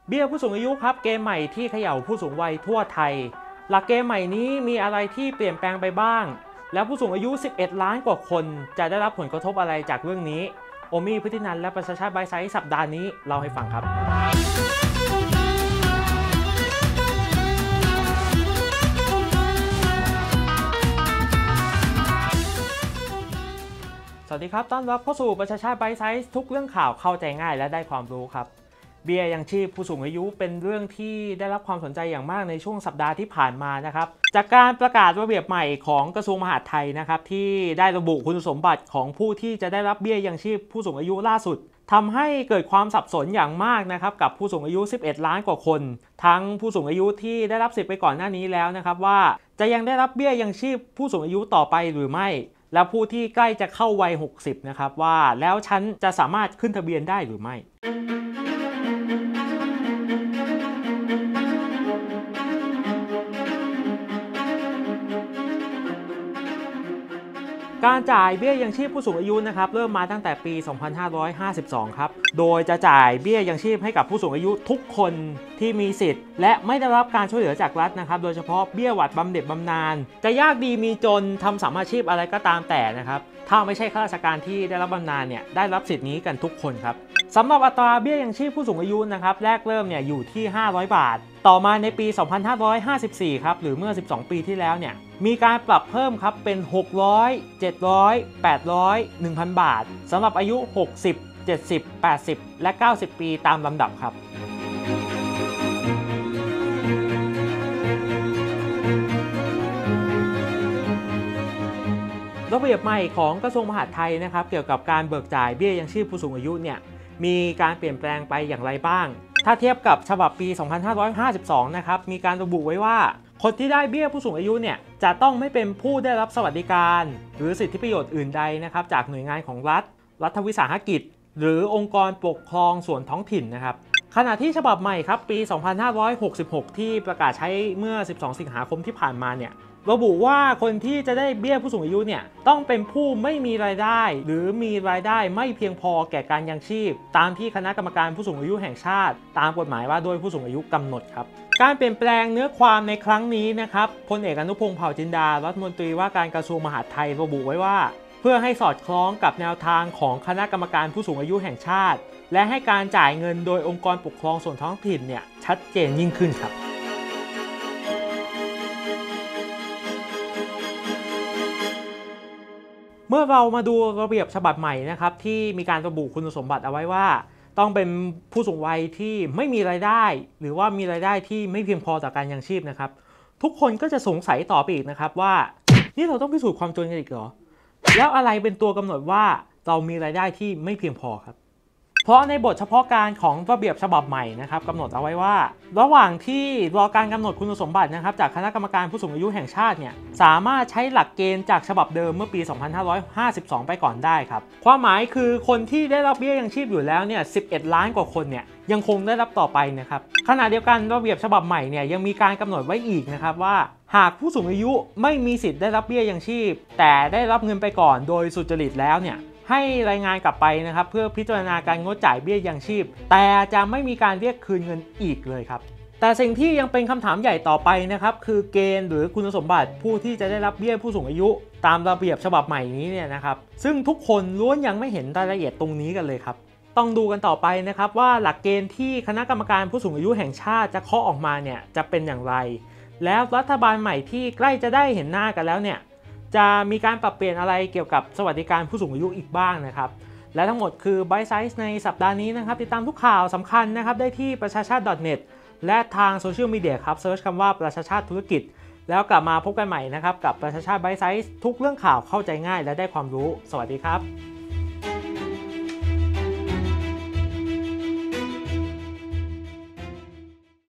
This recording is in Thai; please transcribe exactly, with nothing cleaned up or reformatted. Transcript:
เบี้ยผู้สูงอายุครับเกมใหม่ที่เขย่าผู้สูงวัยทั่วไทยหลักเกมใหม่นี้มีอะไรที่เปลี่ยนแปลงไปบ้างแล้วผู้สูงอายุสิบเอ็ดล้านกว่าคนจะได้รับผลกระทบอะไรจากเรื่องนี้โอมี่ พฤตินันท์และประชาชาติไบท์ไซส์สัปดาห์นี้เล่าให้ฟังครับสวัสดีครับต้อนรับเข้าสู่ประชาชาติไบท์ไซส์ทุกเรื่องข่าวเข้าใจง่ายและได้ความรู้ครับเบี้ยยังชีพผู้สูงอายุเป็นเรื่องที่ได้รับความสนใจอย่างมากในช่วงสัปดาห์ที่ผ่านมานะครับจากการประกาศระเบียบใหม่ของกระทรวงมหาดไทยนะครับที่ได้ระบุคุณสมบัติของผู้ที่จะได้รับเบี้ยยังชีพผู้สูงอายุล่าสุดทำให้เกิดความสับสนอย่างมากนะครับกับผู้สูงอายุสิบเอ็ดล้านกว่าคนทั้งผู้สูงอายุที่ได้รับสิทธิ์ไปก่อนหน้านี้แล้วนะครับว่าจะยังได้รับเบี้ยยังชีพผู้สูงอายุต่อไปหรือไม่และผู้ที่ใกล้จะเข้าวัยหกสิบนะครับว่าแล้วฉันจะสามารถขึ้นทะเบียนได้หรือไม่การจ่ายเบี้ยยังชีพผู้สูงอายุนะครับเริ่มมาตั้งแต่ปี สองพันห้าร้อยห้าสิบสอง ครับโดยจะจ่ายเบี้ยยังชีพให้กับผู้สูงอายุทุกคนที่มีสิทธิ์และไม่ได้รับการช่วยเหลือจากรัฐนะครับโดยเฉพาะเบี้ยหวัดบำเหน็จบำนาญจะยากดีมีจนทำสามอาชีพอะไรก็ตามแต่นะครับถ้าไม่ใช่ข้าราชการที่ได้รับบำนาญเนี่ยได้รับสิทธิ์นี้กันทุกคนครับสำหรับอัตราเบี้ยยังชีพผู้สูงอายุนะครับแรกเริ่มเนี่ยอยู่ที่ห้าร้อยบาทต่อมาในปี สองพันห้าร้อยห้าสิบสี่ ครับหรือเมื่อสิบสองปีที่แล้วเนี่ยมีการปรับเพิ่มครับเป็นหกร้อย เจ็ดร้อย แปดร้อย หนึ่งพัน บาทสำหรับอายุหกสิบ เจ็ดสิบ แปดสิบ และ เก้าสิบ ปีตามลำดับครับระเบียบใหม่ของกระทรวงมหาดไทยนะครับเกี่ยวกับการเบิกจ่ายเบี้ยยังชีพผู้สูงอายุเนี่ยมีการเปลี่ยนแปลงไปอย่างไรบ้างถ้าเทียบกับฉบับปี สองพันห้าร้อยห้าสิบสอง นะครับมีการระบุไว้ว่าคนที่ได้เบี้ยผู้สูงอายุเนี่ยจะต้องไม่เป็นผู้ได้รับสวัสดิการหรือสิทธิประโยชน์อื่นใดนะครับจากหน่วยงานของรัฐรัฐวิสาหกิจหรือองค์กรปกครองส่วนท้องถิ่นนะครับขณะที่ฉบับใหม่ครับปี สองพันห้าร้อยหกสิบหก ที่ประกาศใช้เมื่อ สิบสอง สิงหาคมที่ผ่านมาเนี่ยระบุว่าคนที่จะได้เบี้ยผู้สูงอายุเนี่ยต้องเป็นผู้ไม่มีรายได้หรือมีรายได้ไม่เพียงพอแก่การยังชีพตามที่คณะกรรมการผู้สูงอายุแห่งชาติตามกฎหมายว่าด้วยผู้สูงอายุกำหนดครับการเปลี่ยนแปลงเนื้อความในครั้งนี้นะครับพลเอกอนุพงษ์เผ่าจินดารัฐมนตรีว่าการกระทรวงมหาดไทยระบุไว้ว่าเพื่อให้สอดคล้องกับแนวทางของคณะกรรมการผู้สูงอายุแห่งชาติและให้การจ่ายเงินโดยองค์กรปกครองส่วนท้องถิ่นเนี่ยชัดเจนยิ่งขึ้นครับเมื่อเรามาดูระเบียบฉบับใหม่นะครับที่มีการระบุคุณสมบัติเอาไว้ว่าต้องเป็นผู้สูงวัยที่ไม่มีรายได้หรือว่ามีรายได้ที่ไม่เพียงพอต่อการยังชีพนะครับทุกคนก็จะสงสัยต่อไปอีกนะครับว่านี่เราต้องพิสูจน์ความจนกันอีกเหรอแล้วอะไรเป็นตัวกำหนดว่าเรามีรายได้ที่ไม่เพียงพอครับเพราะในบทเฉพาะการของระเบียบฉบับใหม่นะครับกำหนดเอาไว้ว่าระหว่างที่รอการกำหนดคุณสมบัตินะครับจากคณะกรรมการผู้สูงอายุแห่งชาติเนี่ยสามารถใช้หลักเกณฑ์จากฉบับเดิมเมื่อปี สองพันห้าร้อยห้าสิบสอง ไปก่อนได้ครับความหมายคือคนที่ได้รับเบี้ยยังชีพอยู่แล้วเนี่ยสิบเอ็ดล้านกว่าคนเนี่ยยังคงได้รับต่อไปนะครับขณะเดียวกันระเบียบฉบับใหม่เนี่ยยังมีการกำหนดไว้อีกนะครับว่าหากผู้สูงอายุไม่มีสิทธิ์ได้รับเบี้ยยังชีพแต่ได้รับเงินไปก่อนโดยสุจริตแล้วเนี่ยให้รายงานกลับไปนะครับเพื่อพิจารณาการงดจ่ายเบี้ยยังชีพแต่จะไม่มีการเรียกคืนเงินอีกเลยครับแต่สิ่งที่ยังเป็นคำถามใหญ่ต่อไปนะครับคือเกณฑ์หรือคุณสมบัติผู้ที่จะได้รับเบี้ยผู้สูงอายุตามระเบียบฉบับใหม่นี้เนี่ยนะครับซึ่งทุกคนล้วนยังไม่เห็นรายละเอียดตรงนี้กันเลยครับต้องดูกันต่อไปนะครับว่าหลักเกณฑ์ที่คณะกรรมการผู้สูงอายุแห่งชาติจะเคาะออกมาเนี่ยจะเป็นอย่างไรแล้วรัฐบาลใหม่ที่ใกล้จะได้เห็นหน้ากันแล้วเนี่ยจะมีการปรับเปลี่ยนอะไรเกี่ยวกับสวัสดิการผู้สูงอายุอีกบ้างนะครับและทั้งหมดคือ Bite Size ในสัปดาห์นี้นะครับติดตามทุกข่าวสำคัญนะครับได้ที่ประชาชาติ .net และทางโซเชียลมีเดียครับเซิร์ชคำว่าประชาชาติธุรกิจแล้วกลับมาพบกันใหม่นะครับกับประชาชาติ Bite Size ทุกเรื่องข่าวเข้าใจง่ายและได้ความรู้สวัสดีครับ